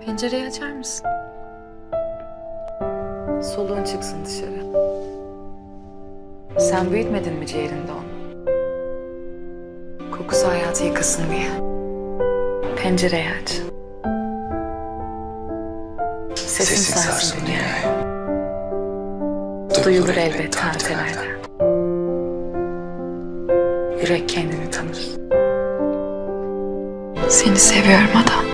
Pencereyi açar mısın? Soluğun çıksın dışarı. Sen büyütmedin mi ciğerinde onu? Kokusu hayatı yıkasın diye. Pencereyi aç. Sesin sarsın dünyayı. Duyulur elbet tartelerden. Yürek kendini tanır. Seni seviyorum adam.